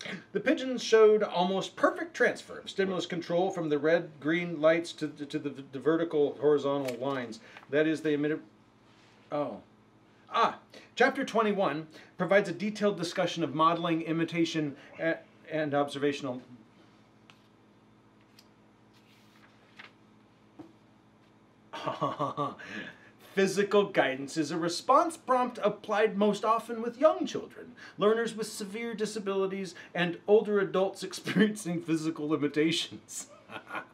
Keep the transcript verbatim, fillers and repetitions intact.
The pigeons showed almost perfect transfer of stimulus control from the red-green lights to, to, to the, the vertical horizontal lines. That is, they emitted... Oh. Ah, Chapter twenty-one provides a detailed discussion of modeling, imitation, and observational... Physical guidance is a response prompt applied most often with young children, learners with severe disabilities, and older adults experiencing physical limitations.